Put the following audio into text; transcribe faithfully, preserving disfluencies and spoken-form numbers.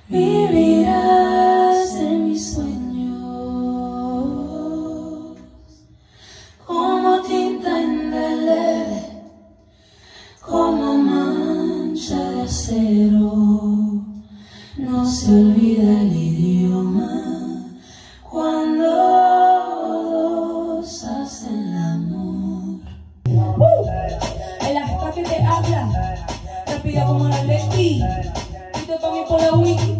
Vivirás en mis sueños como tinta indeleble, como mancha de acero. No se olvida el idioma cuando dos hacen el amor. ¡Uh! El hasta que te habla, rápida como la Leti, y te pa' mí por la wiki.